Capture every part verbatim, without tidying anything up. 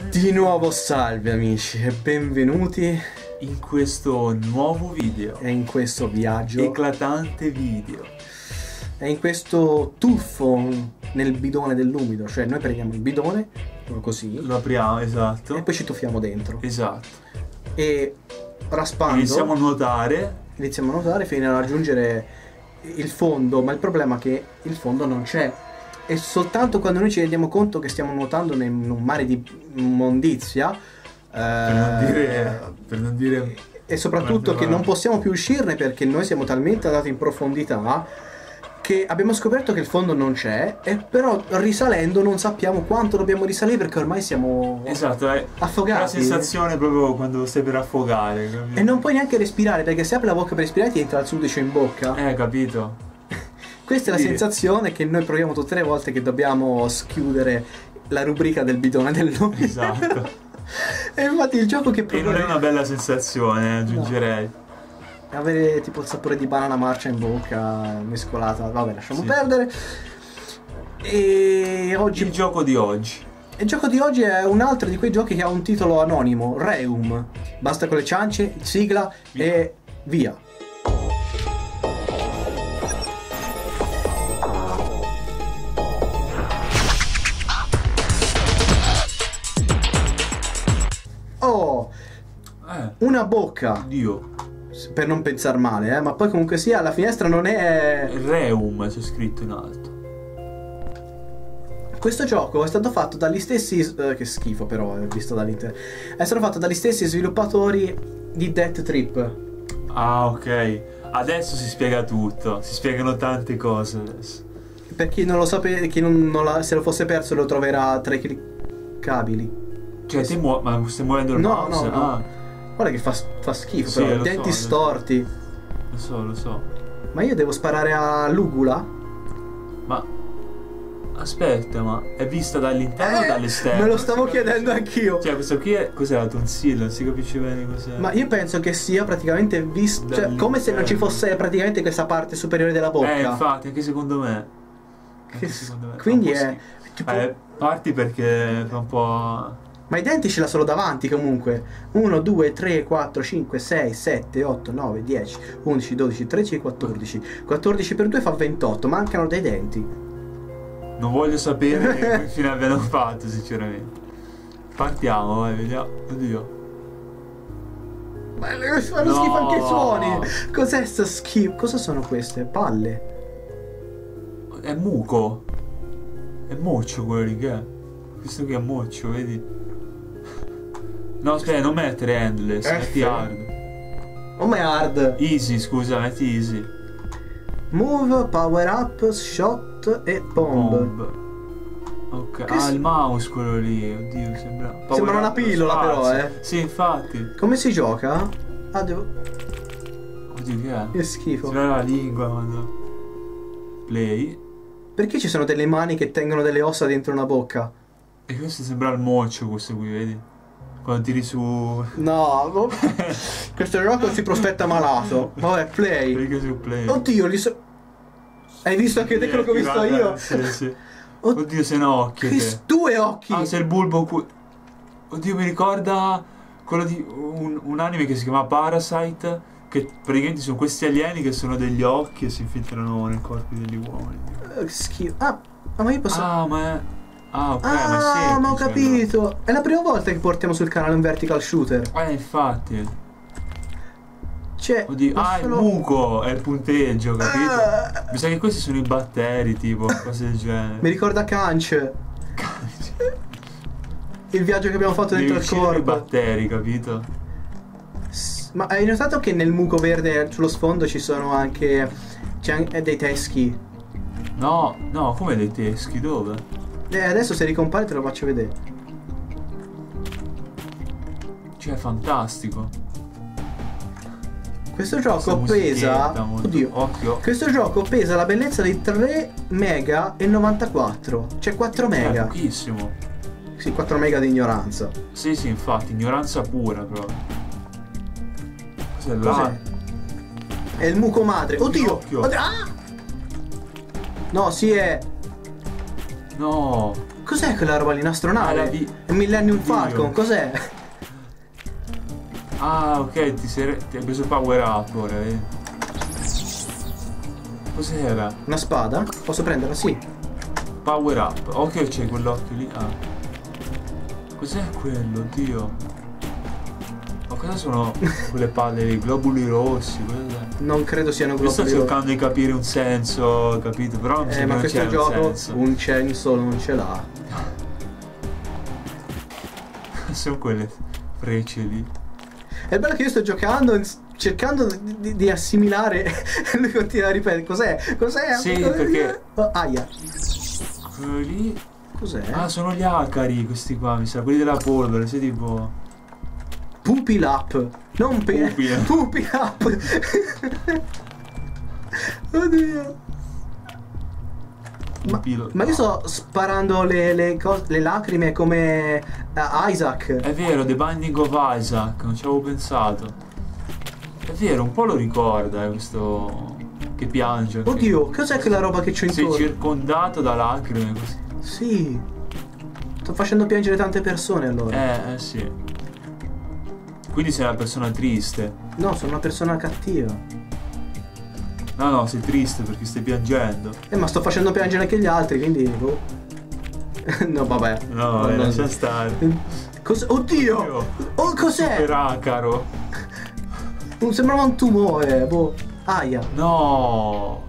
Di nuovo salve amici e benvenuti in questo nuovo video e in questo viaggio eclatante video e in questo tuffo nel bidone dell'umido. Cioè noi prendiamo il bidone così, lo apriamo, esatto, e poi ci tuffiamo dentro, esatto, e raspando iniziamo a nuotare iniziamo a nuotare fino a raggiungere il fondo. Ma il problema è che il fondo non c'è, e soltanto quando noi ci rendiamo conto che stiamo nuotando in un mare di immondizia, per non dire, per non dire e soprattutto che non possiamo più uscirne perché noi siamo talmente andati in profondità che abbiamo scoperto che il fondo non c'è, e però risalendo non sappiamo quanto dobbiamo risalire perché ormai siamo esatto, è affogati. La sensazione proprio quando stai per affogare, capito? E non puoi neanche respirare perché se apri la bocca per respirare ti entra il sudicio in bocca. Eh, capito? Questa è la Sì. sensazione che noi proviamo tutte le volte che dobbiamo schiudere la rubrica del bidone del nome. Esatto. E infatti il gioco che E propone non è una bella sensazione, aggiungerei. no. Avere tipo il sapore di banana marcia in bocca mescolata. Vabbè, lasciamo Sì. perdere. E oggi Il gioco di oggi. il gioco di oggi è un altro di quei giochi che ha un titolo anonimo, Reum. Basta con le ciance, sigla Via. e via. Oh, Eh, una bocca, Dio. per non pensare male, eh, ma poi comunque sia la finestra non è... Reum c'è scritto in alto. Questo gioco è stato fatto dagli stessi... eh, che schifo però, eh, visto dall'interno. È stato fatto dagli stessi sviluppatori di Death Trip. Ah, ok. Adesso si spiega tutto. Si spiegano tante cose adesso. Per chi non lo sapeva, chi non, non la- se lo fosse perso lo troverà tra i cliccabili. Cioè, ti muo- ma stai muovendo il No, mouse? no, no. Ah, Guarda che fa, fa schifo, Sì, però, lo denti so, lo storti. lo so, lo so. Ma io devo sparare a Lugula? Ma aspetta, ma è vista dall'interno o Eh, dall'esterno? me lo Non stavo si chiedendo capisce. anch'io. Cioè, questo qui è cos'è la tonsilla? Non si capisce bene cos'è. Ma io penso che sia praticamente visto, cioè, Dall'interno. come se non ci fosse praticamente questa parte superiore della bocca. Eh, infatti, anche secondo me. Che Anche s- secondo me. Fa quindi un po' è schifo. tipo... Eh, parti perché fa un po'. Ma i denti ce l'ha solo davanti comunque. uno, due, tre, quattro, cinque, sei, sette, otto, nove, dieci, undici, dodici, tredici e quattordici. quattordici per due fa ventotto, mancano dei denti. Non voglio sapere che fine abbiano fatto, sinceramente. Partiamo, vai, vediamo. Oddio. Ma fanno No. schifo anche i suoni. Cos'è sto schifo? Cosa sono queste? Palle? È muco. È moccio quello lì che è. Questo qui è moccio, vedi? No, aspetta, non mettere endless, F. metti hard. Oh my hard. Easy, scusa, metti easy. Move, power up, shot e bomb. Bomb. Ok. Che Ah, s- il mouse quello lì, oddio, sembra. Sembra una pillola, però, spazio. eh. Sì, infatti. Come si gioca? Ah, devo... Oddio, che è? Che schifo. Sembra la lingua, quando. Play. Perché ci sono delle mani che tengono delle ossa dentro una bocca? E questo sembra il moccio, questo qui, vedi? Quando tiri su. No, boh. Questo gioco si prospetta malato. Vabbè, play. Clicca su play. Oddio, li so... Hai visto anche te quello che ho visto io? Sì, sì. Od- Oddio, sei un occhio Che te. s- due occhi! Ah, sei il bulbo qui. Oddio, mi ricorda quello di un, un anime che si chiama Parasite, che praticamente sono questi alieni che sono degli occhi e si infiltrano nei corpi degli uomini. Eh, che schifo. Ah, ma io posso... Ah, ma è. Ah, ok, ma è Ah, semplice, ma ho capito. È la prima volta che portiamo sul canale un vertical shooter. allora. Eh, infatti. Cioè, Oddio, ma ah, il sono- muco è il punteggio, capito? Ah. Mi sa che questi sono i batteri, tipo, cose del genere. Mi ricorda Kanch. Il viaggio che abbiamo fatto Devi dentro il uccidere i corpo. batteri, capito? S- Ma hai notato che nel muco verde sullo sfondo ci sono anche... C'è anche dei teschi. No, no, come dei teschi, dove? Eh, adesso se ricompare te lo faccio vedere. Cioè, è fantastico. Questo gioco Questa pesa... musichetta, molto- Oddio. Occhio. Questo gioco pesa la bellezza di tre mega e novantaquattro. Cioè quattro È mega. pochissimo. Sì, quattro mega di ignoranza. Sì, sì, infatti, ignoranza pura proprio. Cos'è là? Cos'è? È il muco madre. Oddio! Occhio. Oddio. Ah! No, sì è... No. Cos'è quella roba lì? Un'astronave? Ah, la vi- È Millennium Oddio. Falcon, cos'è? Ah, ok, ti, sei... ti hai preso power up ora, vedi? Cos'era? Una spada? Posso prenderla? Sì. Power up. Ok, c'è quell'occhio lì. Ah. Cos'è quello? Oddio. Ma cosa sono quelle palle lì? Globuli rossi? Cos'è? Non credo siano Io sto globuli. cercando di capire un senso, capito? Però mi Eh, sembra ma che questo c'è un gioco senso. un censo non ce l'ha. Sono quelle frecce lì. È bello che io sto giocando in- cercando di, di- di assimilare e lui continua a ripetere cos'è? Cos'è? Sì, perché- Oh, aia. Quello lì. Cos'è? Ah, sono gli acari questi qua, mi sa, quelli della polvere, sei tipo. Pupil up. Non pe... Pupil. Pupil up. Oddio. Ma, Pupil ma io up. sto sparando le, le, cos- le lacrime come eh, Isaac. È vero, The Binding of Isaac, non ci avevo pensato. È vero, un po' lo ricorda, eh, questo. Che piange. anche. Oddio, cos'è quella roba che c'ho Sei intorno? circondato da lacrime così. Sì. Sto facendo piangere tante persone allora. Eh, eh sì. Quindi sei una persona triste. No, sono una persona cattiva. No, no, sei triste perché stai piangendo. Eh, ma sto facendo piangere anche gli altri, quindi. boh. No, vabbè. No, Non- eh, non- lascia stare. Cos- Oddio! Oddio. Oh, cos'è? Super acaro. Non sembrava un tumore, boh. Aia. No.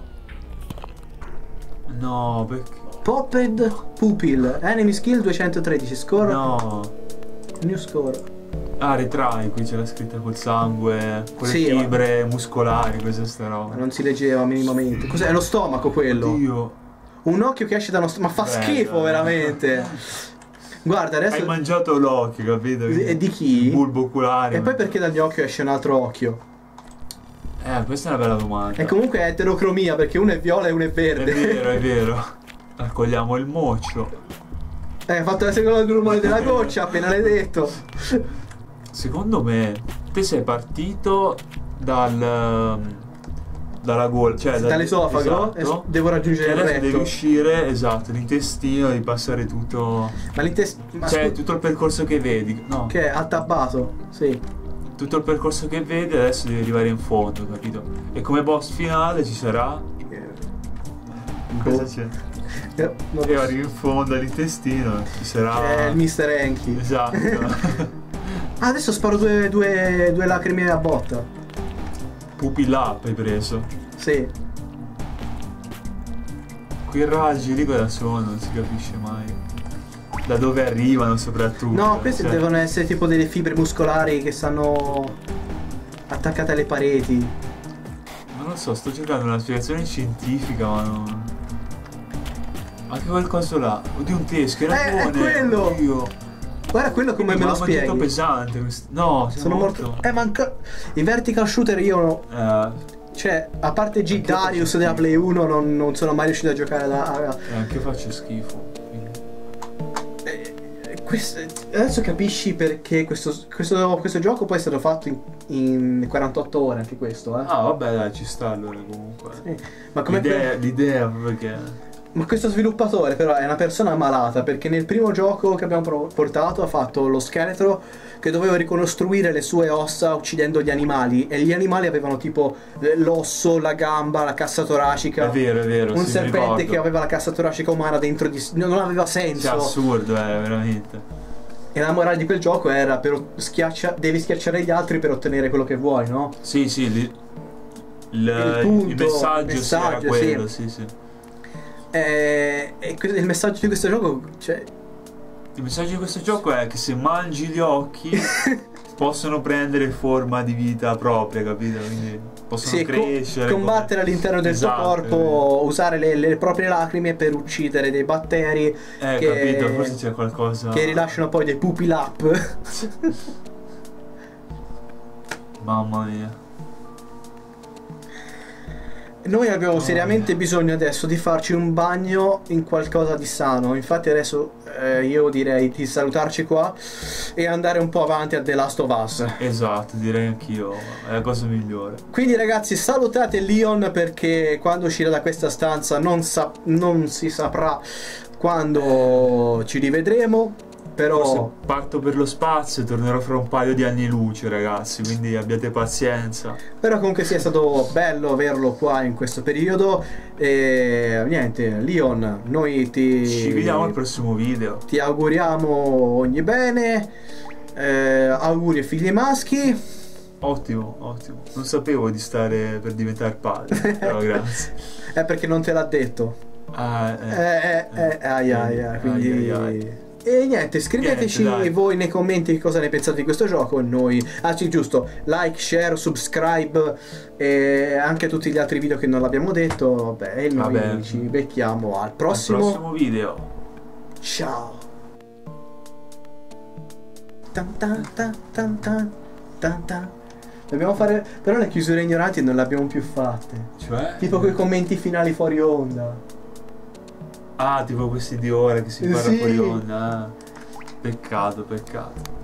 No, perché. Popped Pupil. Enemy skill duecentotredici. Score. No. New score. Ah, retrai, qui c'è la scritta col sangue, con le Sì, fibre muscolari, questa sta Ma roba. non si leggeva minimamente. Cos'è? È lo stomaco quello. Oddio. Un occhio che esce da uno stomaco. Ma fa Bello. schifo veramente. Guarda, Hai adesso. mangiato l'occhio, capito? E di chi? Il bulbo oculare. E poi perché dal mio occhio esce un altro occhio? Eh, questa è una bella domanda. E comunque è eterocromia perché uno è viola e uno è È verde. vero, è vero. Raccogliamo il mocio. Eh, hai fatto la seconda del rumore della goccia, appena l'hai detto. Secondo me, te sei partito dal. Dalla gola, cioè dal- Dall'esofago, esatto. e devo raggiungere Cioè il adesso retto. devi uscire, esatto, l'intestino, devi passare tutto. Ma l'intestino. Ma Cioè, scu- tutto il percorso che vedi. No. che è attabbato, sì. Tutto il percorso che vedi adesso devi arrivare in fondo, capito? E come boss finale ci sarà. Cosa c'è? Eh, non- E arrivi in fondo all'intestino, ci sarà. C'è il mister Enki. Esatto. Ah, adesso sparo due, due, due lacrime a botta. Pupil up hai preso. Sì. Quei raggi lì cosa sono? Non si capisce mai. Da dove arrivano soprattutto. No, queste cioè. devono essere tipo delle fibre muscolari che stanno attaccate alle pareti. Non lo so, sto cercando una spiegazione scientifica, ma non. Anche quel coso là. Oddio, un teschio, Eh, è quello! Oddio. Guarda quello come me lo Mamma, spieghi. tutto pesante. quest- No, sei Sono morto. Eh, manca. I vertical shooter io. Eh, Cioè, a parte G Anche Darius faccio della schifo. Play uno, non, non sono mai riuscito a giocare da. eh, anche faccio schifo. quindi. Eh, questo- adesso capisci perché questo, questo, questo gioco poi è stato fatto in, in quarantotto ore, anche questo, eh. Ah, vabbè, dai, ci sta allora comunque. Sì. Ma come L'idea, l'idea proprio che. Ma questo sviluppatore però è una persona malata perché nel primo gioco che abbiamo pro- portato ha fatto lo scheletro che doveva ricostruire le sue ossa uccidendo gli animali e gli animali avevano tipo eh, l'osso, la gamba, la cassa toracica. È vero, è vero. Un sì, mi serpente ricordo. che aveva la cassa toracica umana dentro di s- non aveva Cioè, senso. assurdo, eh, veramente. E la morale di quel gioco era per schiaccia- devi schiacciare gli altri per ottenere quello che vuoi, no? Sì, sì, li- il, Il punto, il messaggio, il sì, era messaggio, quello, sì. sì, sì. E, e que- il messaggio di questo gioco, cioè, Il messaggio di questo gioco è che se mangi gli occhi possono prendere forma di vita propria, capito? Quindi possono sì, co- crescere. combattere all'interno del Esatto, tuo corpo, usare le, le proprie lacrime per uccidere dei batteri Eh, che, capito, forse c'è qualcosa. che rilasciano poi dei pupil up. Mamma mia. Noi abbiamo Oh, seriamente bisogno adesso di farci un bagno in qualcosa di sano. Infatti adesso eh, io direi di salutarci qua e andare un po' avanti a The Last of Us. Esatto, direi anch'io. È la cosa migliore. Quindi ragazzi, salutate Leon perché quando uscirà da questa stanza non, sa- non si saprà quando ci rivedremo, però Forse parto per lo spazio e tornerò fra un paio di anni luce, ragazzi, quindi abbiate pazienza. però comunque sia stato bello averlo qua in questo periodo. E niente, Leon, noi ti Ci vediamo al prossimo video. ti auguriamo ogni bene, eh, auguri ai figli maschi. Ottimo, ottimo. Non sapevo di stare per diventare padre, però grazie. È perché non te l'ha detto. Ah, Eh, eh, eh, eh, ai, ai, ai, quindi... ai, ai, ai. E niente, scriveteci Niente, dai. voi nei commenti cosa ne pensate di questo gioco e noi... Ah sì, giusto, like, share, subscribe e anche tutti gli altri video che non l'abbiamo detto. Vabbè, e noi Vabbè. ci becchiamo al prossimo. Al prossimo video. Ciao. Tan tan tan tan tan tan tan. Dobbiamo fare... Però le chiusure ignoranti non le abbiamo più fatte. Cioè? Tipo quei commenti finali fuori onda. Ah, tipo questi di ora che si parla Sì. fuori onda. Ah. Peccato, peccato.